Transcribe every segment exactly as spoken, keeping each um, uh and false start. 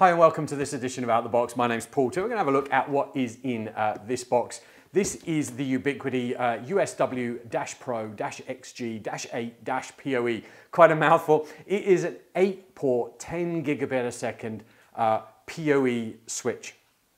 Hi and welcome to this edition of Out the Box. My name's Paul. Today we're going to have a look at what is in uh, this box. This is the Ubiquiti uh, U S W Pro X G eight P O E. Quite a mouthful. It is an eight port, ten gigabit a second uh, P O E switch.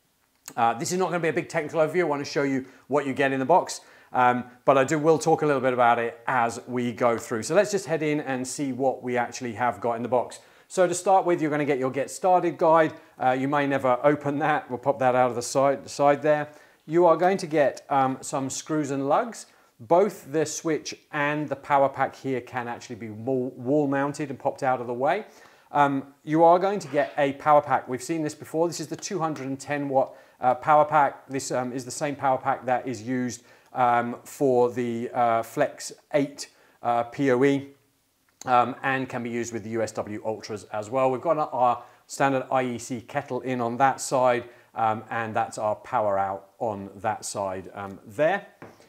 Uh, this is not going to be a big technical overview. I want to show you what you get in the box, um, but I do will talk a little bit about it as we go through. So let's just head in and see what we actually have got in the box. So to start with, you're going to get your Get Started guide. Uh, you may never open that. We'll pop that out of the side, the side there. You are going to get um, some screws and lugs. Both the switch and the power pack here can actually be wall, wall mounted and popped out of the way. Um, you are going to get a power pack. We've seen this before. This is the two hundred ten watt uh, power pack. This um, is the same power pack that is used um, for the uh, Flex eight uh, P O E. Um, and can be used with the U S W Ultras as well. We've got our standard I E C kettle in on that side, um, and that's our power out on that side um, there.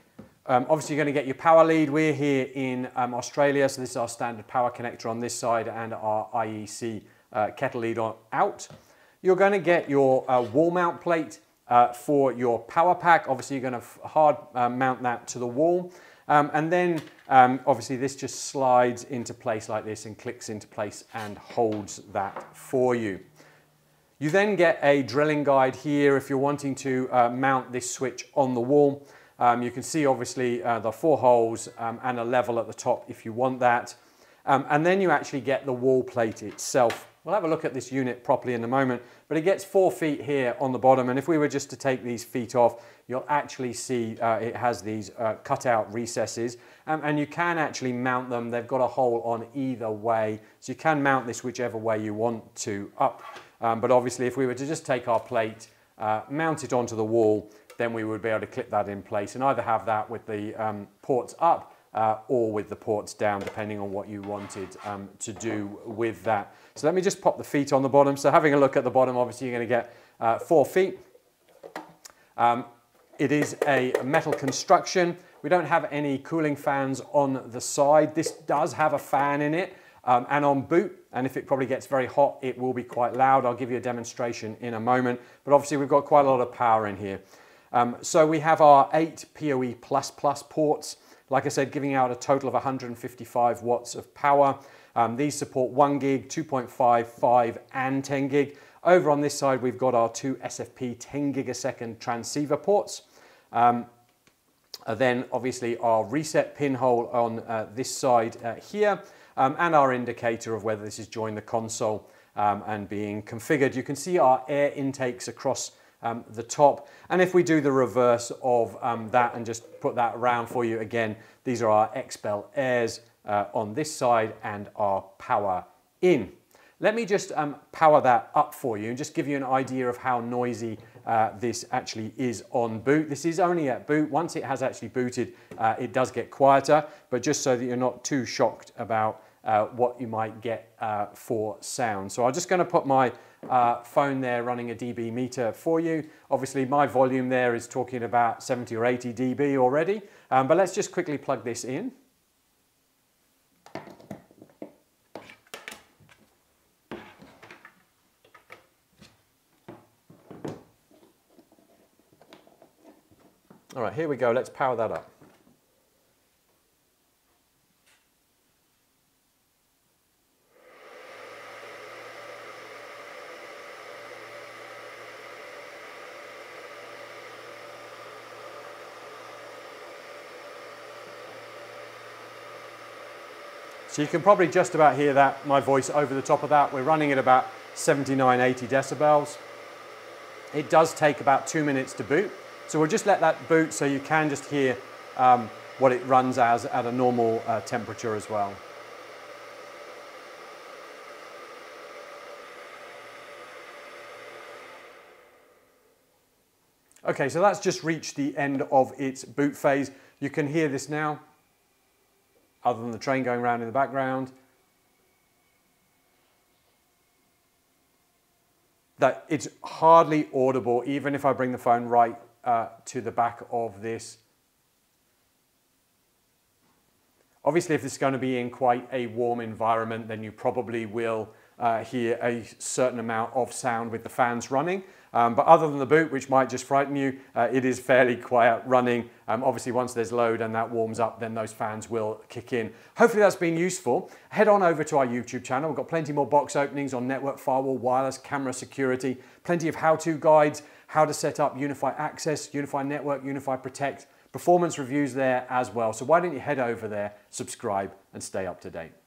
Um, obviously, you're going to get your power lead. We're here in um, Australia, so this is our standard power connector on this side and our I E C uh, kettle lead on out. You're going to get your uh, wall mount plate uh, for your power pack. Obviously, you're going to hard uh, mount that to the wall. Um, and then um, obviously this just slides into place like this and clicks into place and holds that for you. You then get a drilling guide here if you're wanting to uh, mount this switch on the wall. Um, you can see obviously uh, the four holes um, and a level at the top if you want that. Um, and then you actually get the wall plate itself. We'll have a look at this unit properly in a moment, but it gets four feet here on the bottom, and if we were just to take these feet off, you'll actually see uh, it has these uh, cut-out recesses, um, and you can actually mount them. They've got a hole on either way, so you can mount this whichever way you want to up. Um, but obviously, if we were to just take our plate, uh, mount it onto the wall, then we would be able to clip that in place and either have that with the um, ports up Uh, or with the ports down, depending on what you wanted um, to do with that. So let me just pop the feet on the bottom. So having a look at the bottom, obviously you're going to get uh, four feet. Um, it is a metal construction. We don't have any cooling fans on the side. This does have a fan in it um, and on boot, and if it probably gets very hot, it will be quite loud. I'll give you a demonstration in a moment, but obviously we've got quite a lot of power in here. Um, so we have our eight P O E plus plus ports. Like I said, giving out a total of one hundred fifty-five watts of power. Um, these support one gig, two point five, five, and ten gig. Over on this side, we've got our two S F P ten gig a second transceiver ports. Um, then obviously our reset pinhole on uh, this side uh, here, um, and our indicator of whether this is joined the console um, and being configured. You can see our air intakes across Um, the top, and if we do the reverse of um, that and just put that around for you again, these are our X Bell airs uh, on this side and our power in. Let me just um, power that up for you and just give you an idea of how noisy uh, this actually is on boot. This is only at boot. Once it has actually booted, uh, it does get quieter, but just so that you're not too shocked about uh, what you might get uh, for sound. So I'm just going to put my Uh, phone there running a dB meter for you. Obviously my volume there is talking about seventy or eighty dB already, um, but let's just quickly plug this in. All right, here we go. Let's power that up. So you can probably just about hear that, my voice over the top of that. We're running at about seventy-nine, eighty decibels. It does take about two minutes to boot. So we'll just let that boot so you can just hear um, what it runs as at a normal uh, temperature as well. Okay, so that's just reached the end of its boot phase. You can hear this now, other than the train going around in the background. That it's hardly audible, even if I bring the phone right uh, to the back of this. Obviously, if this is going to be in quite a warm environment, then you probably will uh, hear a certain amount of sound with the fans running. Um, but other than the boot, which might just frighten you, uh, it is fairly quiet running. Um, obviously, once there's load and that warms up, then those fans will kick in. Hopefully that's been useful. Head on over to our YouTube channel. We've got plenty more box openings on network, firewall, wireless, camera security, plenty of how-to guides, how to set up Unify Access, Unify Network, Unify Protect, performance reviews there as well. So why don't you head over there, subscribe, and stay up to date.